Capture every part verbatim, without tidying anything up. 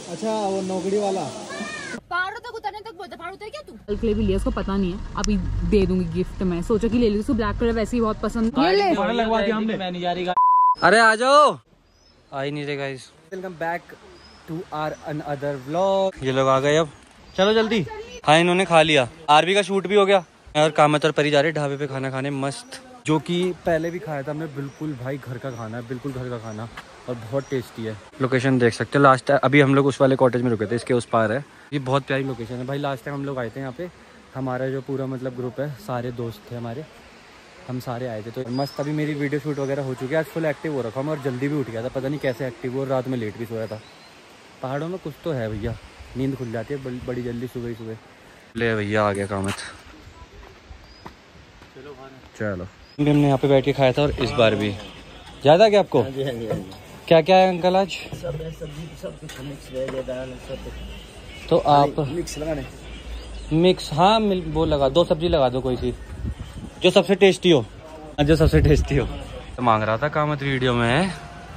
अच्छा वो नौकरी वाला पहाड़ों तक उतरने तक बोलता पहाड़ उतर क्या तू? कल के लिए भी लिया, उसको पता नहीं है, अभी दे दूंगी गिफ्ट में। सोचा कि ले ली, उसको ब्लैक कलर वैसे ही बहुत पसंद। ये ले लगवा दिया हमने। मैं नहीं जा रही। अरे आ जाओ, आ ही नहीं रहे guys. Welcome back to our another vlog. ये लोग आ गए अब, चलो जल्दी। हाँ इन्होंने खा लिया, आरबी का शूट भी हो गया और कामत और परी जा रहे ढाबे पे खाना खाने मस्त, जो कि पहले भी खाया था हमने। बिल्कुल भाई घर का खाना है, बिल्कुल घर का खाना और बहुत टेस्टी है। लोकेशन देख सकते हो, लास्ट अभी हम लोग उस वाले कॉटेज में रुके थे, इसके उस पार है। ये बहुत प्यारी लोकेशन है भाई। लास्ट टाइम हम लोग आए थे यहाँ पे, हमारा जो पूरा मतलब ग्रुप है, सारे दोस्त थे हमारे, हम सारे आए थे तो मस्त। अभी मेरी वीडियो शूट वगैरह हो चुकी है, आज फुल एक्टिव हो रखा हूँ और जल्दी भी उठ गया था, पता नहीं कैसे एक्टिव हुआ और रात में लेट भी सोया था। पहाड़ों में कुछ तो है भैया, नींद खुल जाती है बड़ी जल्दी सुबह ही सुबह। ले भैया आ गया कामत, चलो। हमने यहाँ पे बैठ के खाया था और इस बार भी ज़्यादा क्या आपको? क्या क्या है अंकल आज? सब सब्जी सब कुछ मिक्स वेज दाल सब। तो आप मिक्स लगाने मिक्स, हाँ वो लगा दो, सब्जी लगा दो कोई सी जो सबसे टेस्टी हो, जो सबसे टेस्टी हो। तो मांग रहा था कामत वीडियो में,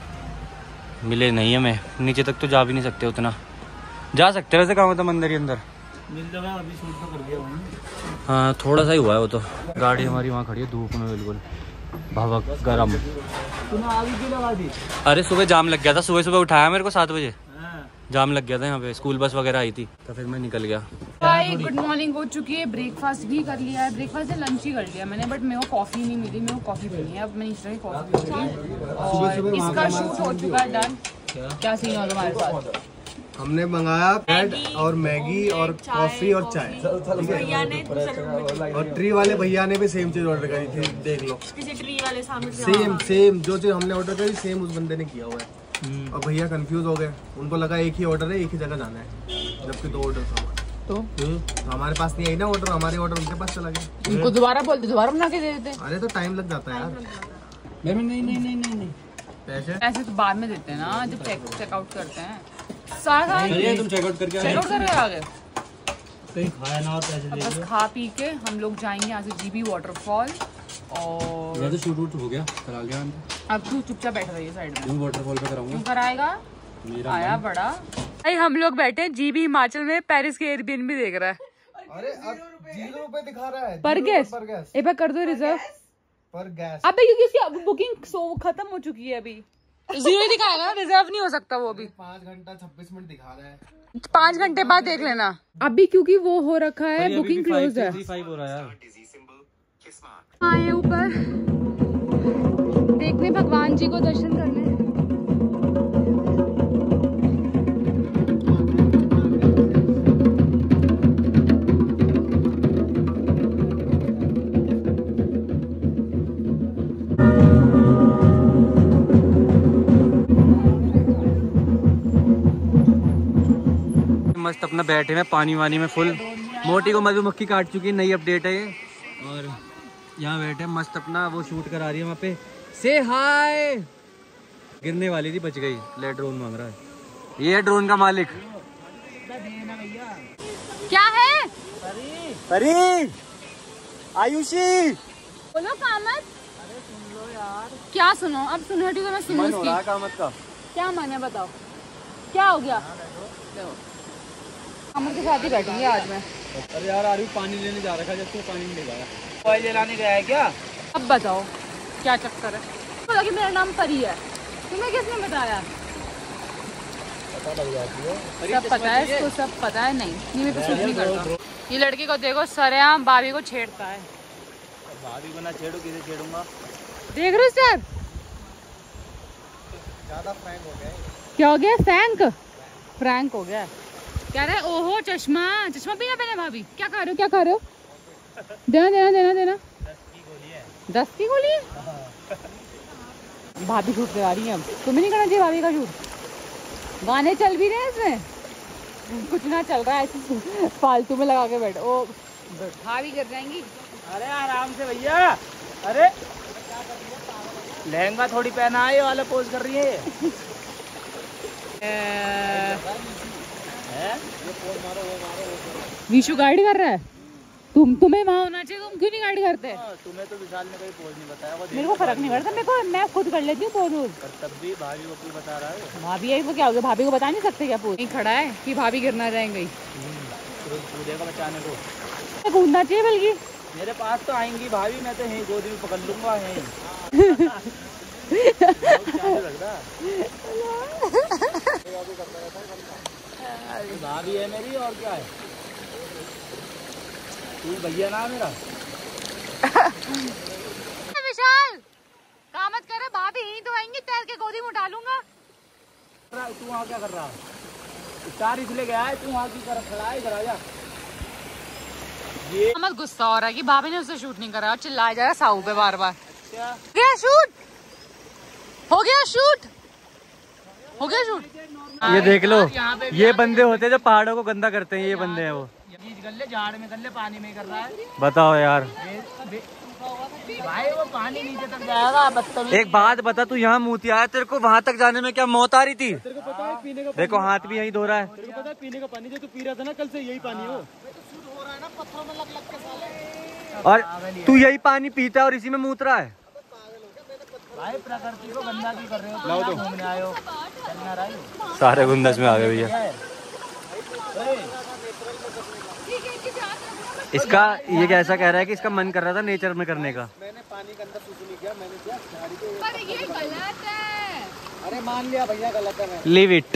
मिले नहीं हमें। नीचे तक तो जा भी नहीं सकते, उतना जा सकते वैसे कामत मंदिर के अंदर मिल जाएगा। अभी शूट तो कर दिया हूँ। हाँ थोड़ा सा ही हुआ है वो तो। गाड़ी हमारी वहाँ खड़ी है धूप में बिल्कुल भवक गरम। तूने आग क्यों लगा दी? अरे सुबह जाम लग गया था, सुबह सुबह उठाया मेरे को सात बजे, जाम लग गया था यहाँ पे, स्कूल बस वगैरह आई थी तो फिर मैं निकल गया। भाई गुड मॉर्निंग हो चुकी है, ब्रेकफास्ट भी कर लिया है, ब्रेकफास्ट से लंच ही कर लिया मैंने, बट मेरे को कॉफी नहीं मिली, मेरे को कॉफी पीनी है। अब मैं इस तरह की कॉफी पीऊंगी और इसका शूट हो चुका है डन। क्या सीन हो तुम्हारे साथ? हमने मंगाया ब्रेड और मैगी और कॉफी और चाय, भैया ने और ट्री वाले भैया ने भी सेम चीज ऑर्डर करी थी, देख लो। किसी ट्री वाले सामने से सेम सेम जो चीज हमने ऑर्डर करी सेम उस बंदे ने किया हुआ है। और भैया कंफ्यूज हो गए, उनको लगा एक ही ऑर्डर है, एक ही जगह जाना है, जबकि दो ऑर्डर था तो? तो हमारे पास नहीं आई ना ऑर्डर, हमारे ऑर्डर उनके पास चला गया। उनको दोबारा बोलते, दोबारा बना के दे देते। अरे तो टाइम लग जाता है यार। नहीं नहीं नहीं नहीं नहीं नहीं पैसे पैसे तो बाद में देते हैं ना, जब चेक चेकआउट करते हैं। सारा तुम चेकआउट करके चेकआउट करके आ गए, कहीं खाया ना और पैसे अब बस खा पी के हम लोग जाएंगे यहाँ से जीबी वाटरफॉल। और मैं तो शूट वूट हो गया, करा लिया अब तू चुपचाप बैठ रही है साइड में, वाटरफॉल पे कराऊंगा। क्यों कराएगा? आया बड़ा भाई। हम लोग बैठे हैं जीबी हिमाचल में, पेरिस के एयरबीएनबी देख रहा है। अरे अब जीरो रुपए दिखा रहा है पर गैस एक बार कर दो रिजर्व पर गैस। अबे क्योंकि उसकी बुकिंग सो खत्म हो चुकी है, अभी जीरो ही दिखाएगा ना, रिजर्व नहीं हो सकता वो अभी। पाँच घंटा छब्बीस मिनट दिखा रहा है, पाँच घंटे बाद देख लेना। अभी क्योंकि वो हो रखा है, बुकिंग क्लोज है। हो रहा है आए ऊपर देखने भगवान जी को दर्शन करने। मस्त अपना बैठे में पानी वानी में फुल। मोटी को मधुमक्खी काट चुकी है, नई अपडेट है ये। और यहाँ बैठे मस्त अपना वो शूट करा रही है वहाँ पे। से हाय, गिरने वाली थी बच गई। ले ड्रोन मांग रहा है, ये है ड्रोन का मालिक। क्या है? परी आयुषी बोलो कामत। अरे सुन लो यार। क्या सुनो? अब सुनो हटी तो मैं सुनूं इसकी। कामत का क्या मन है बताओ, क्या हो गया? कामत के साथ ही बैठूंगी आज मैं। अरे यार आरवी पानी लेने जा रखा है, जब तू पानी नहीं लेगा। ऑयल जलाने गया है क्या? अब बताओ क्या चक्कर है? पता कि मेरा नाम परी है, तुम्हें किसने बताया? पता लग जाती है, सब पता है इसको, सब पता है। नहीं नहीं मैं कुछ नहीं करता। ये लड़के को देखो, सरेआम भाभी को छेड़ता है। भाभी को ना छेड़ो, किसे छेड़ूंगा? देख रहे हो सर, ज्यादा फ्रैंक हो गया। क्या हो गया? फ्रैंक फ्रैंक हो गया। क्या रहा है? ओहो चश्मा, चश्मा पीना पहने भाभी। क्या खा रहे हो, क्या खा रहे हो? देना देना देना देना। दस की गोली है। भाभी शूट करा रही है, अब तुम्हें नहीं करना चाहिए भाभी का शूट। गाने चल भी रहे हैं इसमें, कुछ ना चल रहा है ऐसे फालतू में लगा के बैठो। ओ भाभी कर जाएंगी। अरे आराम से भैया। अरे लहंगा थोड़ी पहना है, ये वाला पोज कर रही है। विशु गाइड कर रहा है, तुम तुम्हें वहाँ होना चाहिए, तुम क्यों नहीं गाड़ी करते? तुम्हें तो विशाल ने कोई पोज नहीं बताया। मेरे को फर्क नहीं पड़ता, मेरे को मैं खुद कर लेती हूँ पोज। तब भी भाभी को क्यों बता रहा है? भाभी है वो, क्या हो गया? भाभी को बता नहीं सकते क्या पोज? नहीं खड़ा है कि भाभी गिरना जाएंगे पूजा को बचाने को। कूदना चाहिए बल्कि। मेरे पास तो आएंगी भाभी, मैं तो यहीं गोदी में पकड़ लूंगा। यहीं भाभी है मेरी, और क्या है? तू भैया ना मेरा। विशाल काम मत करे, भाभी यहीं तो आएंगी, तैर के गोदी में उठा लूंगा। तू वहाँ क्या कर रहा है? स्टार इसलिए गया है, तू वहाँ की तरफ खड़ा है, इधर आ जा। ये मत गुस्सा हो रहा है कि भाभी ने उससे शूट नहीं करा, चिल्लाया जा रहा साहू पे बार बार। क्या गया शूट? हो गया शूट? हो गया शूट? ये देख लो, ये बंदे होते हैं जो पहाड़ों को गंदा करते हैं। ये बंदे हैं वो। गल्ले झाड़ में, गल्ले पानी में कर रहा है। बताओ यार, भाई वो पानी नीचे तक जाएगा। एक बात बता, तू यहाँ मूती आया, तेरे को वहाँ तक जाने में क्या मौत आ रही थी? तेरे को पता है पीने का, देखो हाथ भी यहीं धो रहा है। तेरे को पता है पीने का पानी जो तू पी रहा था ना कल से, यही पानी हो। और तू यही पानी पीता है और इसी में मूत रहा है। भाई प्रकृति को गंदा क्यों कर रहे हो? लाओ तो घूमने आए हो, सारे गुंदस में आ गए भैया। इसका ये कैसा कह रहा है कि इसका मन कर रहा था नेचर में करने का। मैंने पानी के अंदर कुछ नहीं किया, मैंने किया झाड़ी के। पर ये गलत है। अरे मान लिया भैया गलत है। Leave it.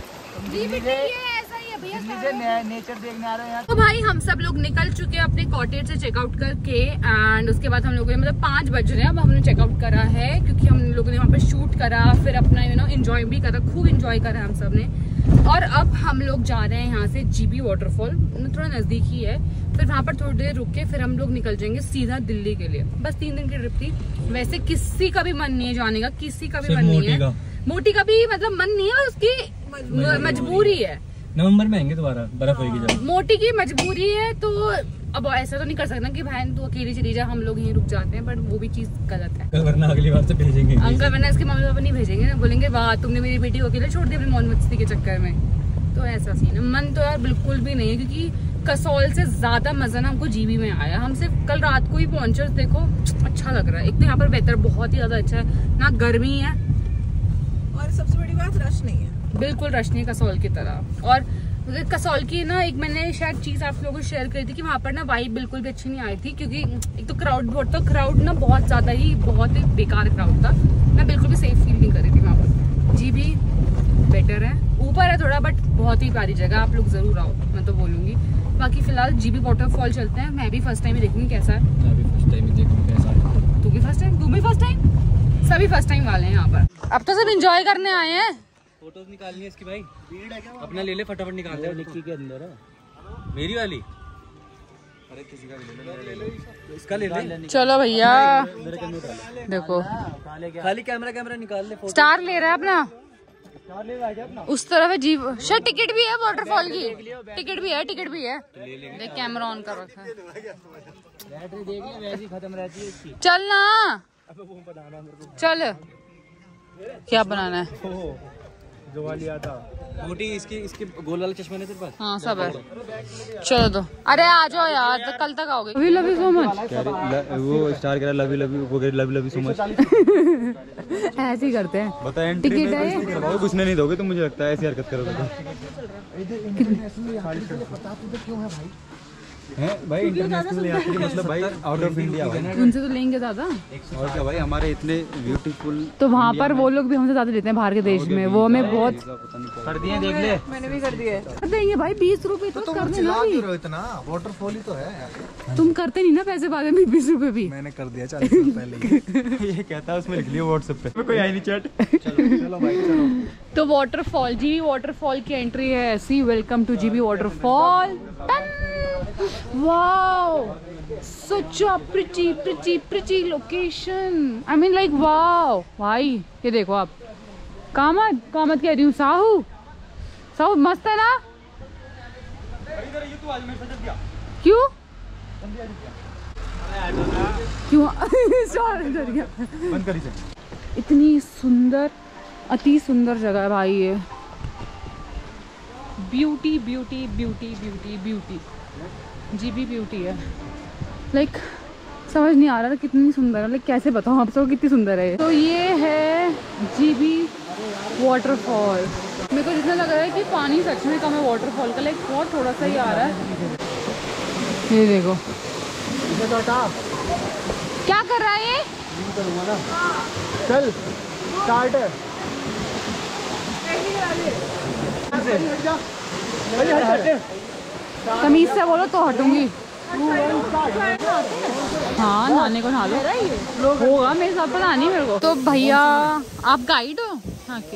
नेचर देखने आ रहे हैं। तो भाई हम सब लोग निकल चुके हैं अपने कॉटेज से चेकआउट करके, एंड उसके बाद हम लोगों ने मतलब पाँच बज रहे हैं, अब हमने चेकआउट करा है क्योंकि हम लोगों ने वहाँ पे शूट करा, फिर अपना यू नो एंजॉय भी करा, खूब एंजॉय करा हम सब ने। और अब हम लोग जा रहे हैं यहाँ से जीबी वाटरफॉल, थोड़ा नजदीक ही है। फिर वहाँ पर थोड़ी देर रुक के फिर हम लोग निकल जाएंगे सीधा दिल्ली के लिए। बस तीन दिन की ट्रिप थी। वैसे किसी का भी मन नहीं है जाने का, किसी का भी मन नहीं है। मोटी का भी मतलब मन नहीं है, उसकी मजबूरी है। नवंबर में आएंगे दोबारा, बर्फ होगी जब। मोटी की मजबूरी है, तो अब ऐसा तो नहीं कर सकता कि बहन तू अकेली चली जा, हम लोग यहीं रुक जाते हैं, बट वो भी चीज गलत है। वरना अगली बार से भेजेंगे अंकल, वरना इसके मम्मी पापा नहीं भेजेंगे ना, बोलेंगे वाह तुमने मेरी बेटी को अकेले छोड़ दिया अपनी मौज मस्ती के चक्कर में। तो ऐसा सीन है। मन तो यार बिल्कुल भी नहीं है, क्योंकि कसौल से ज्यादा मजा ना हमको जीबी में आया। हम सिर्फ कल रात को ही पहुंचे, देखो अच्छा लग रहा है। एक तो यहाँ पर वेदर बहुत ही ज्यादा अच्छा है, ना गर्मी है और सबसे बड़ी बात रश नहीं है, बिल्कुल रश नहीं है कसौल की तरह। और कसौल की ना एक मैंने शायद चीज आप लोगों को शेयर करी थी कि वहाँ पर ना वाइब बिल्कुल भी अच्छी नहीं आई थी, क्योंकि एक तो क्राउड बहुत, तो क्राउड ना बहुत ज्यादा ही बहुत ही बेकार क्राउड था। मैं बिल्कुल भी सेफ फील नहीं कर रही थी वहाँ पर। जी भी बेटर है, ऊपर है थोड़ा, बट बहुत ही प्यारी जगह, आप लोग जरूर आओ, मैं तो बोलूंगी। बाकी फिलहाल जीबी वाटरफॉल चलते हैं। मैं भी फर्स्ट टाइम ही देखूंगी कैसा है। मैं भी फर्स्ट टाइम ही देखूंगी कैसा है। तू भी फर्स्ट टाइम? तू भी फर्स्ट टाइम? सभी फर्स्ट टाइम वाले हैं यहाँ पर। अब तो सब एंजॉय करने आए हैं। फोटोज निकालनी है इसकी भाई, भीड़ है क्या? अपना ले ले फटाफट निकालते हैं। निक्की के अंदर है मेरी वाली। अरे किसी का भी ले ले, इसका ले ले। चलो भैया देखो, खाली कैमरा कैमरा निकाल ले। स्टार ले रहा है अपना, उस तरफ है जी। शायद टिकट भी है वाटरफॉल की, टिकट भी है, टिकट भी है। देख कैमरा ऑन कर रखा है। बैटरी देख ले, वैसी खत्म रहती है इसकी। चल ना, चल क्या बनाना है? जो वाली आता मोटी इसकी इसके गोल वाला चश्मा नहीं तेरे पास? हाँ सब है। चलो तो अरे आ जाओ यार, तो कल तक आओगे। We love you so much. वो स्टार कह रहा लव यू लव यू, वो कह love you love you so much. ऐसे ही करते हैं। बता एंट्री टिकट है, कुछ नहीं दोगे तो मुझे लगता है ऐसी हरकत करोगे हैं भाई। इंटरनेशनल यात्री मतलब भाई आउट ऑफ इंडिया भाई, उनसे तो लेंगे ज्यादा। और क्या भाई, हमारे इतने ब्यूटीफुल। तो वहाँ पर वो लोग भी हमसे ज्यादा लेते हैं बाहर के देश में, वो हमें बहुत कर दिए। देख ले, मैंने भी कर दिए। देंगे भाई बीस रुपए तो कर देना भी। इतना वाटरफॉल ही तो है। तुम करते नहीं ना पैसे बाद में बीस रुपए भी। मैंने कर दिया चालीस रुपए पहले। ये कहता है उसमें लिख लियो व्हाट्सएप पे, कोई आई नहीं चैट। चलो भाई चलो। तो वाटरफॉल, जीबी वाटरफॉल की एंट्री है ऐसी। Welcome to GB waterfall. Wow, such a pretty, pretty, pretty location. I mean like wow. भाई ये देखो आप, कामत कामत कह रही हूँ, साहू साहू मस्त है ना? क्यों क्यों डर गया। बंद करी से। इतनी सुंदर, अति सुंदर जगह है भाई ये। Beauty beauty beauty beauty beauty, जीबी ब्यूटी है। लाइक समझ नहीं आ रहा था कितनी सुंदर है, लाइक कैसे बताऊँ आप सबको कितनी सुंदर है। तो ये है जीबी वाटरफॉल। मेरे को जितना लग रहा है कि पानी सच में कम है वाटरफॉल का, लाइक बहुत थोड़ा सा ही आ रहा है। ये देखो क्या कर रहा है ये। चल स्टार्ट है। तमीज से बोलो तो हटूंगी। हाँ नहाने को नहा लो होगा मेरे साथ, पता नहीं मेरे को। तो भैया आप गाइड हो हाँ के?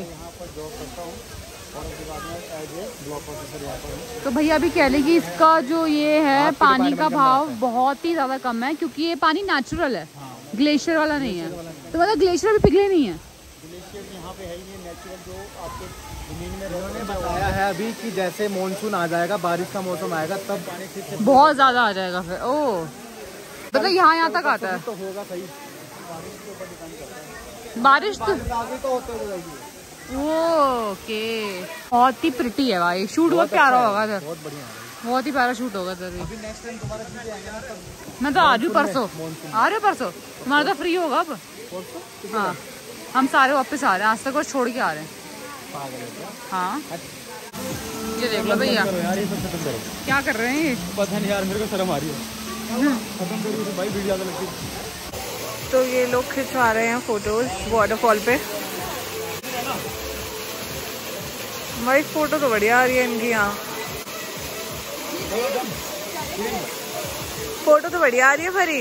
तो भैया अभी कह रहे कि इसका जो ये है पानी का भाव बहुत ही ज्यादा कम है, क्योंकि ये पानी नेचुरल है, ग्लेशियर वाला नहीं है। तो मतलब ग्लेशियर भी पिघले नहीं है। यहाँ पे है ही नहीं, नेचुरल जो आपके जमीन में उन्होंने बताया है अभी कि जैसे मानसून आ जाएगा, बारिश का मौसम आएगा, तब पानी फिर से बहुत ज्यादा आ जाएगा फिर। ओ मतलब यहाँ यहाँ तक आता है तो होगा सही। बारिश तो आगे तो होते हुए जाएगी। ओके बहुत ही प्रिटी है भाई, शूट बहुत प्यारा होगा इधर, बहुत बढ़िया है, बहुत ही प्यारा शूट होगा इधर। अभी नेक्स्ट टाइम दोबारा चीजें आएंगे ना तब। मैं तो आ रही हूँ परसों, आ रही हूँ परसों, तुम्हारा तो फ्री होगा अब। हाँ हम सारे वापस आ रहे हैं, आज तक और छोड़ के आ रहे हैं। हाँ ये देख लो भैया यार ये सब खत्म करो। क्या कर रहे हैं ये। पता नहीं यार मेरे को शर्म आ रही है। खत्म करिए तो भाई, भीड़ ज्यादा लगती है। तो ये लोग खिंचवा रहे हैं फोटोज वाटरफॉल पे। भाई फोटो तो बढ़िया आ रही है इनकी यहाँ, फोटो तो बढ़िया आ रही है भरी।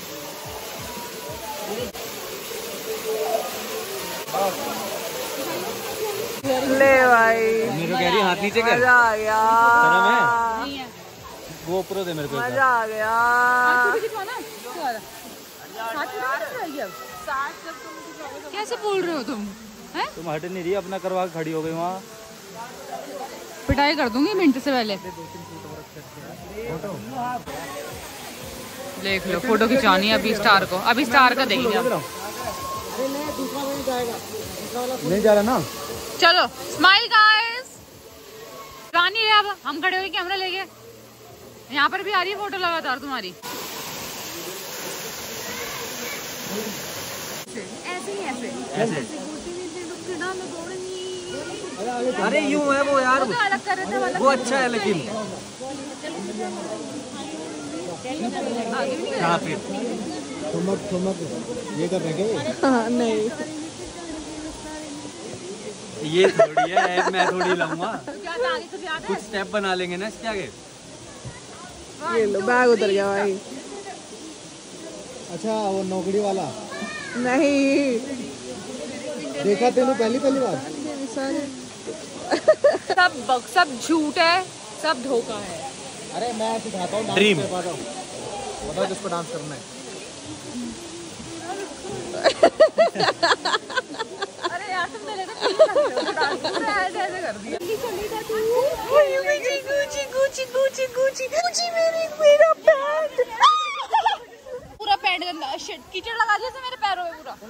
ले भाई मेरे को कह रही हाथ नीचे कर। मजा आ गया, शर्म है? गोप्रो दे मेरे को। मजा आ गया। कैसे बोल रहे हो तुम हैं? तुम हट नहीं रही, अपना करवा के खड़ी हो गई वहाँ। पिटाई कर दूंगी मिनट से पहले। देख लो फोटो खिंचानी है अभी स्टार को, अभी स्टार का देंगे हम। नहीं जा रहा ना। चलो स्माइल गाइस। रानी है, अब हम खड़े हुए कैमरा लेके। यहाँ पर भी आ रही है फोटो लगातार तुम्हारी। ऐसे ही ऐसे ऐसे अरे यूं है वो यार, वो अलग कर रहे थे वाला। वो अच्छा है लेकिन हाँ फिर ठुमक ठुमक ये कर रहे हैं हाँ, नहीं ये थोड़ी है ऐप मैं थोड़ी लाऊंगा। क्या था आगे कुछ याद है? कुछ स्टेप बना लेंगे ना इसके आगे। ये लो बैग उतर गया भाई। अच्छा वो नौकरी वाला नहीं देखा तेनू पहली पहली बार। सब सब झूठ है, सब धोखा है। अरे मैं सिखाता हूँ ड्रीम। बताओ किसको डांस करना है। अरे यार तुम मेरे को डांस ऐसे ऐसे कर दिया। Gucci Gucci Gucci Gucci Gucci मेरी मेरा पैंट पूरा पैंट गंदा, शिट कीचड़ लगा दिया था मेरे पैरों में पूरा।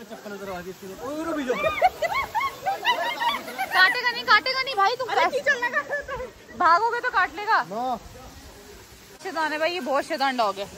काटेगा नहीं काटेगा नहीं भाई, तुम भागोगे तो काट लेगा। शैतान है भाई, ये बहुत शैतान डॉग है।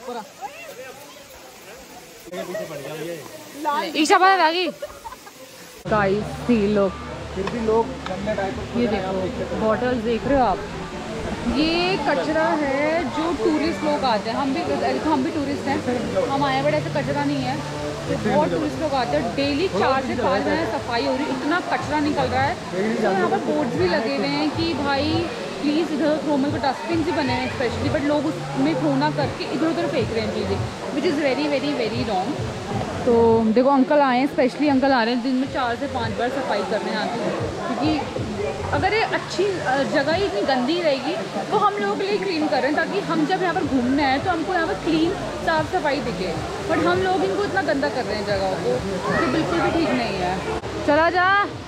ईशा बाहर आ गई। गाइस सी लोग, फिर भी लोग ये देखो बॉटल्स देख रहे हो आप, ये कचरा है जो टूरिस्ट लोग आते हैं। हम भी हम भी टूरिस्ट हैं, हम आए बट ऐसे कचरा नहीं है। तो बहुत टूरिस्ट लोग आते हैं, डेली चार से पाँच घंटे सफाई हो रही है, इतना कचरा निकल रहा है। तो यहाँ पर बोर्ड्स भी लगे हुए हैं कि भाई प्लीज़ इधर थ्रो, मेरे को डस्टबिन भी बने हैं स्पेशली, बट लोग उसमें थ्रो ना करके इधर उधर फेंक रहे हैं चीज़ें, which is very very very wrong. तो देखो अंकल आए हैं, स्पेशली अंकल आ रहे हैं दिन में चार से पाँच बार सफाई करने आते हैं, क्योंकि अगर ये अच्छी जगह ही इतनी गंदी रहेगी तो हम लोगों के लिए क्लीन कर रहे हैं, ताकि हम जब यहाँ पर घूमने आए तो हमको यहाँ पर क्लीन साफ सफाई दिखे। बट हम लोग इनको इतना गंदा कर रहे हैं जगहों को, तो बिल्कुल भी ठीक नहीं है। चला जा।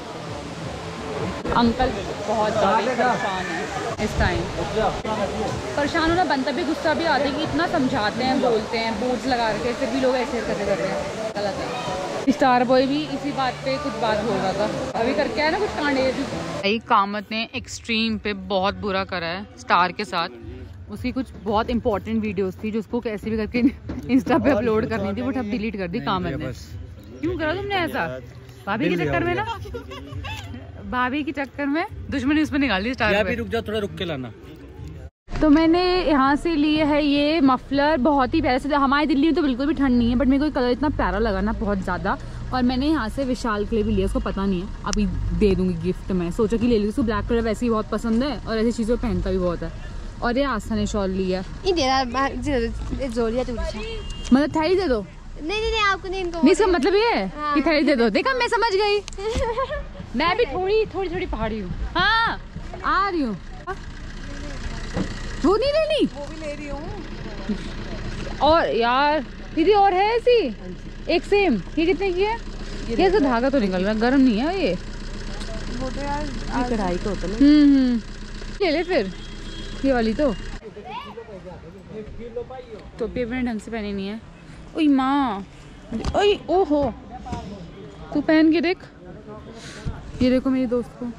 अंकल बहुत ज़्यादा परेशान है इस टाइम। परेशान होना बनता भी, गुस्सा भी आता है कि इतना समझाते हैं बोलते हैं बोर्ड्स लगा रखे, फिर भी लोग ऐसे हरकतें कर रहे हैं, गलत है। स्टार बॉय भी इसी बात पे कुछ बात बोल रहा था, अभी करके आया ना कुछ कांड। भाई कामत ने एक्सट्रीम पे बहुत बुरा करा है स्टार के साथ। उसकी कुछ बहुत इंपॉर्टेंट वीडियोस थी जो उसको कैसे भी करके इंस्टा पे अपलोड करनी थी, बट अब डिलीट कर दी कामत ने। क्यों करा तुमने ऐसा? भाभी के चक्कर में ना, भाभी के चक्कर में दुश्मनी उसमें निकाल दी स्टार पे। रुक जा, थोड़ा रुक के लाना। तो मैंने यहाँ से लिए है ये मफलर, बहुत ही प्यारा से। हमारी दिल्ली में तो बिल्कुल भी ठंड नहीं है, बट मेरे को कलर इतना प्यारा लगा ना, बहुत ज़्यादा। और मैंने यहाँ से विशाल के लिए भी लिया, उसको पता नहीं है, अभी दे दूंगी गिफ्ट में। सोचा कि ले ली, उसको ब्लैक कलर वैसे ही बहुत पसंद है और ऐसी चीज़ों पहनता भी बहुत है। और ये आस्था ने शॉल लिया, मतलब थैली दे दो। नहीं नहीं नहीं आपको नहीं, इनको नहीं, इसका मतलब ये है कि थैली दे दो। देखा, मैं समझ गई। मैं भी थोड़ी थोड़ी थोड़ी पहाड़ी हूँ। हाँ आ रही हूँ। वो नहीं लेनी, वो भी ले रही हूँ। और यार दीदी और है ऐसी एक सेम। ये कितने की है? ये तो धागा तो निकल रहा, गर्म नहीं है ये। वो तो यार कढ़ाई का होता है। हम्म हम्म ले ले फिर ये वाली। तो टोपी मैंने ढंग से पहनी नहीं है। ओई माँ, ओई ओहो, तू पहन के देख। ये देखो मेरी दोस्त को,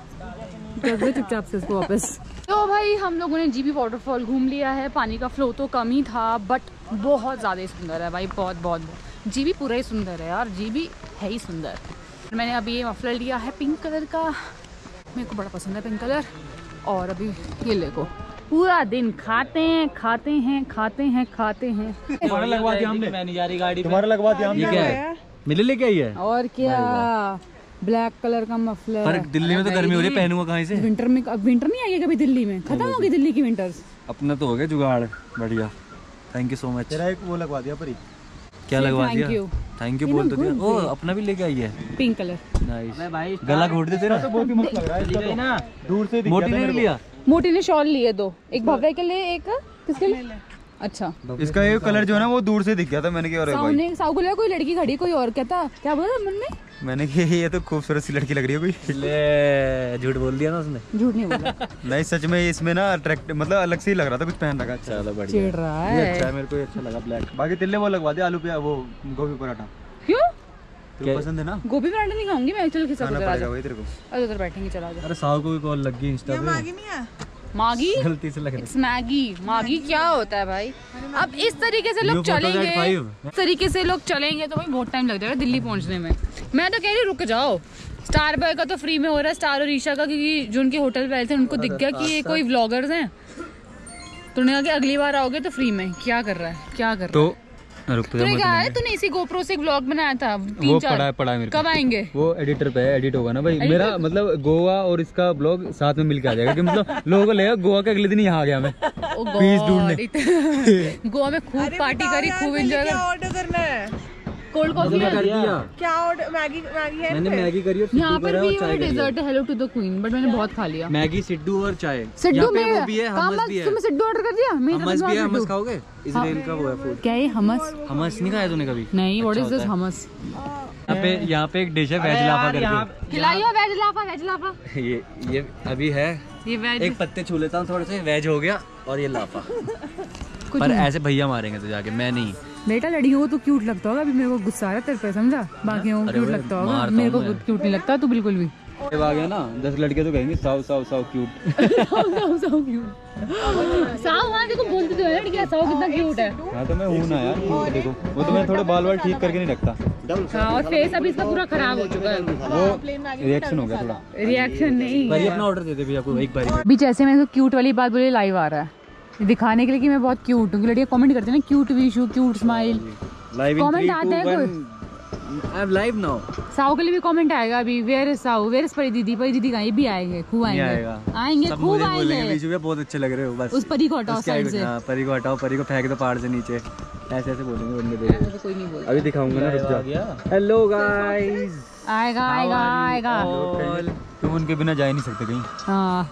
चुपचाप से उसको वापस। तो भाई हम लोगों ने जीबी वाटरफॉल घूम लिया है। पानी का फ्लो तो कम ही था, बट बहुत ज़्यादा ही सुंदर है भाई, बहुत बहुत बहुत। जीबी पूरा ही सुंदर है यार, जीबी है ही सुंदर। मैंने अभी ये मफलर लिया है पिंक कलर का, मेरे को बड़ा पसंद है पिंक कलर। और अभी ये ले को पूरा दिन खाते हैं खाते हैं खाते हैं खाते हैं। तुम्हारा लगवा दिया हमने, मैं नहीं जा रही गाड़ी, तुम्हारा लगवा दिया हमने। ये क्या है? मेरे लेके आई है। और क्या, ब्लैक कलर का मफलर। पर दिल्ली में तो गर्मी हो रही है, पहनूंगा कहाँ से? विंटर में, अब विंटर नहीं आएगी कभी दिल्ली में, खत्म होगी दिल्ली की विंटर्स। अपना तो हो गया जुगाड़, बढ़िया। Thank you so much. तेरा एक वो लगवा दिया परी। क्या लगवा दिया? Thank you. थैंक यू बोल तो दिया। ओ अपना भी लेके आई है पिंक कलर। नाइस। गला घोट दे तेरा। तो बहुत ही मस्त लग रहा है इसका तो ना, दूर से दिख मोटी गया था ने मेरे को। लिया। मोटी ने शॉल लिए दो, एक भव्य के लिए, एक किसके लिए? अच्छा, इसका ये कलर जो है ना वो दूर से दिख गया था। मैंने कहा अरे साउ भाई, ने साउ को लिया, कोई लड़की खड़ी, कोई और कहता क्या बोला मन में? मैंने कहा ये तो खूबसूरत सी लड़की लग रही है कोई। ले झूठ बोल दिया ना उसने। झूठ नहीं बोला। नहीं सच में इसमें ना अट्रैक्ट, मतलब अलग से ही लग रहा था, कुछ पहन रखा। अच्छा चलो बढ़िया। चिढ़ रहा ये है। अच्छा है, मेरे को ये अच्छा लगा ब्लैक। बाकी तिल्ले वो लगवा दिया, आलू पे वो गोभी पराठा। क्यों? तेरे को पसंद है ना? गोभी पराठा नहीं खाऊंगी मैं, चल खिसा खाना उधर आ पड़ेगा जा। भाई तेरे को। अरे उधर बैठेंगे, चला जा। अरे साहु को भी कॉल लग गई इंस्टा पे। मैगी नहीं है? मागी, गलती से लग रही। It's Maggi. मागी क्या होता है भाई? अब इस तरीके से लोग New photos at चलेंगे, five। इस तरीके से लोग चलेंगे तो भाई बहुत टाइम लग जाएगा दिल्ली पहुंचने में। मैं तो कह रही रुक जाओ। स्टार बॉय का तो फ्री में हो रहा है, स्टार और ईशा का, क्योंकि जो उनके होटल पे आए थे उनको दिख गया कि ये कोई व्लॉगर्स हैं, तो उन्होंने कहा कि अगली बार आओगे तो फ्री में। क्या कर रहा है, क्या कर रहा है? रुक जा, तूने कहा है, तूने इसी गोप्रो से एक व्लॉग बनाया था तीन वो चार। पड़ा है पड़ा है मेरे को। कब आएंगे? वो एडिटर पे है, एडिट होगा ना भाई मेरा, मतलब गोवा और इसका ब्लॉग साथ में मिलके आ जाएगा कि मतलब लोगों को लगेगा गोवा के अगले दिन यहाँ आ गया मैं। ओ पीस गॉड, ढूंढने। गोवा में खूब अरे पार्टी बताओ करी, यार, खूब पहले एंजॉय क्या कर। ऑर्डर करना है? कोल्ड कॉफी है क्या ऑर्डर? मैगी मैगी है मैंने पे? मैगी करी और यहाँ सिड्डू पर करा भी और ये चाय करी है। डेजर्ट है, hello to the queen, but मैंने बहुत खा लिया। मैगी सिड्डू और चाय। सिड्डू यहाँ पे में वो भी है, काम हमस भी है। तुमने सिड्डू ऑर्डर कर दिया? मेरे हमस तो भी है। सिड्डू। हमस खाओगे? इजराइल का वो है फूड। क्या ये हमस? हमस नहीं खाया तूने कभी? नहीं, व्हाट इज अच्छा दिस होता है। हमस? यहाँ पे यहाँ पे एक डिश है वेज लाफा करके। खिलाइयो वेज लाफा, वेज लाफा। ये ये अभी है, ये वेज एक पत्ते छू लेता हूँ थोड़े से, वेज हो गया और ये लाफा। कुछ पर नहीं। ऐसे भैया मारेंगे तो जाके, मैं नहीं। बेटा लड़कियों को तो क्यूट लगता होगा, अभी मेरे को गुस्सा आ रहा है तेरे पे, समझा? बाकियों को अरे क्यूट वो लगता होगा, मारता मेरे को हूँ मैं। क्यूट नहीं लगता तू बिल्कुल भी। जब आ गया ना दस लड़के तो कहेंगे साउ साउ साउ क्यूट। साउ साउ साउ क्यूट। साउ हाँ देखो बोलते तो है लड़कियां, साउ कितना क्यूट है। हाँ तो मैं हूँ ना यार, क्यूट देखो। वो तो मैं थोड़े बाल वाल ठीक करके नहीं रखता, हाँ, और फेस अभी इसका पूरा खराब हो चुका है। वो रिएक्शन हो गया थोड़ा। रिएक्शन नहीं भाई अपना ऑर्डर दे दे भैया को एक बार। अभी जैसे मैं क्यूट वाली बात बोली, लाइव आ रहा है ये दिखाने के लिए कि मैं बहुत क्यूट हूँ। लड़कियां कमेंट करते हैं ना, cute Vishu, cute smile, live comment आते हैं कुछ। I am live now. Sau के लिए भी कमेंट आएगा अभी, where is Sau, where is Pari दीदी, परी दीदी कहीं भी आएंगे, खूब आएंगे, आएंगे सब खूब मुझे बोलेंगे आएंगे। बीच में बहुत अच्छे लग रहे हो, बस उस परी को हटाओ उसके साइड आगे- से। हाँ, परी को हटाओ, परी को फेंक दो पहाड़ से नीचे, ऐसे ऐसे बोलेंगे बंदे देख। मुझे कोई नहीं बोलता। अभी दिखाऊंगा ना, रुक जा। हेलो गाइस, आएगा आएगा आएगा। तुम उनके बिना जा ही नहीं सकते कहीं। हाँ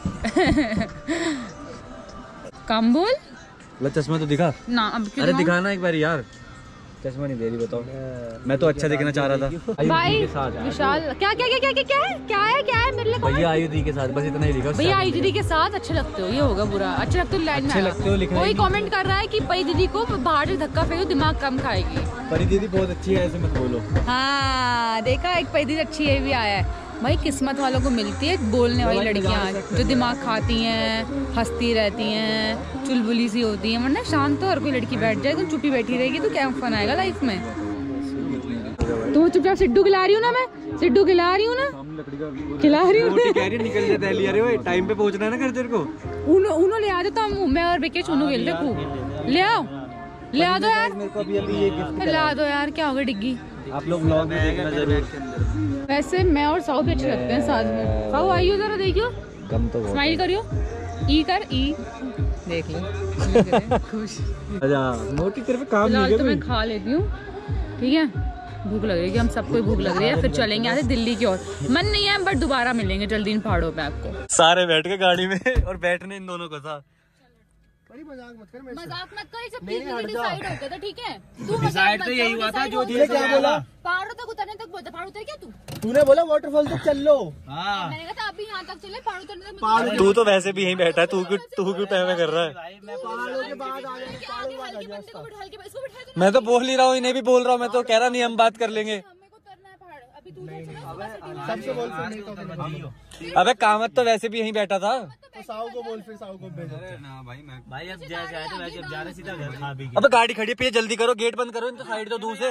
कम बोल लो चश्मा तो दिखा। ना, अब क्यों अरे दिखाऊं? दिखाना एक बार यार, चश्मा नहीं दे रही, बताओ। मैं तो अच्छा दिखना चाह रहा था। भाई विशाल, क्या क्या क्या क्या क्या क्या है क्या है क्या है मेरे लिए? भैया आयुधि के साथ, बस इतना ही लिखा। भैया आई दीदी के साथ अच्छे लगते हो, ये होगा बुरा। अच्छे लगते हो लाइन में अच्छे आना। लगते हो लिखना कोई ही नहीं। कमेंट कर रहा है कि पई दीदी को बाहर से धक्का फेंको, दिमाग कम खाएगी। परी दीदी बहुत अच्छी है, ऐसे मत बोलो। हाँ देखा, एक पई दीदी अच्छी है भी आया है। भाई किस्मत वालों को मिलती है बोलने वाली लड़कियाँ जो दिमाग खाती हैं, हंसती रहती हैं, चुलबुली सी होती हैं। वरना शांत तो हर कोई लड़की बैठ जाए, तुम चुप्पी बैठी रहेगी तो क्या फन आएगा लाइफ में। तुम चुपचाप सिड्डू खिला रही हूँ ना, मैं सिड्डू खिला रही हूँ ना, खिला रही हूँ। टाइम पे पहुंचना है ना घर तेरे को। उनो उनो ले आ जाता हूँ, मैं और विकेट उनो खेलते खूब। ले आओ ले आ दो यार, मेरे को अभी अभी ये गिफ्ट ला दो यार, क्या होगा डिग्गी। आप लोग व्लॉग में देखना जरूर। वैसे मैं और साउ भी अच्छे लगते हैं साथ में। साउ आइयो जरा देखियो, कम तो स्माइल करियो, ई कर ई, देख लो खुश। अच्छा मोटी तेरे पे काम फिलहाल तो मैं खा लेती हूँ, ठीक है। भूख लग रही है, हम सबको भूख लग रही है। फिर चलेंगे यहाँ से दिल्ली की ओर। मन नहीं है बट दोबारा मिलेंगे जल्दी इन पहाड़ों पे आपको। सारे बैठ के गाड़ी में और बैठने इन दोनों को था। मजाक मत कर, मजाक मत कर, सब डिसाइड हो गया था, ठीक है। तू डिसाइड तो यही हुआ था जो तूने क्या बोला? पहाड़ों तक उतरने तक बोलता, पहाड़ उतर क्या तू? तूने बोला वाटरफॉल तक चल लो। हाँ। मैंने कहा था अभी यहाँ तक चले, पहाड़ उतरने तक। तू तो वैसे भी यहीं बैठा है, तू क्यों तू क्यों टहमे कर रहा है? मैं तो बोल ही रहा हूँ, इन्हें भी बोल रहा हूँ, मैं तो कह रहा नहीं हम बात कर लेंगे। सबसे बोल फिर नहीं तो नहीं। अबे कामत तो वैसे भी यहीं बैठा था। तो साहू को बोल, फिर साहू को भेजो। ना भाई मैं भाई अब जैसे आए तो वैसे अब जा रहे सीधा घर खा भी। अबे गाड़ी खड़ी है, जल्दी करो, गेट बंद करो, इन तो साइड तो दूर से।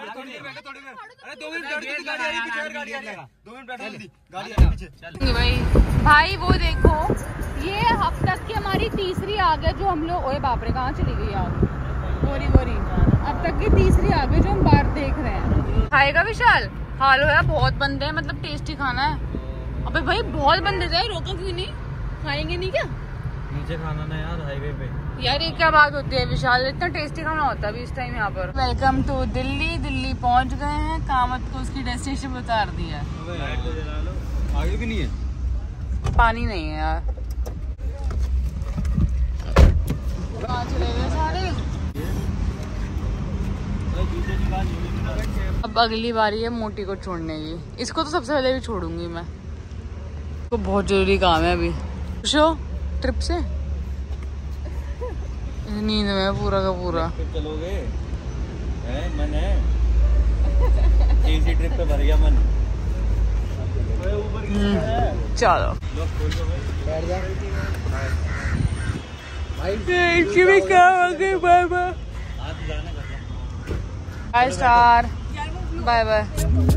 भाई भाई वो देखो, ये अब तक की हमारी तीसरी आग है जो हम लोग, ओए बाप रे कहाँ चली गई आग, बोरी बोरी। अब तक की तीसरी आग है जो हम बाहर देख रहे हैं। खाएगा विशाल? हाल हो यार, बहुत बंदे हैं, मतलब टेस्टी खाना है। अबे भाई बहुत बंदे थे, रोका क्यों नहीं? खाएंगे नहीं क्या? नीचे खाना ना यार, हाईवे पे। यार ये क्या बात होती है विशाल, इतना टेस्टी खाना होता है अभी इस टाइम यहाँ पर। Welcome to Delhi. दिल्ली पहुँच गए हैं, कामत को उसकी डेस्टिनेशन पे उतार दिया। आगे भी नहीं है, पानी नहीं है यार। कहाँ चले गए सारे? अब अगली बारी है मोटी को छोड़ने की। इसको तो सबसे पहले भी छोड़ूंगी मैं, तो बहुत जरूरी काम है अभी। खुश हो ट्रिप से? नींद में पूरा का पूरा। चलोगे? है मन है, इसी ट्रिप पे भर गया मन। चलो bye bye. Bye star, bye bye.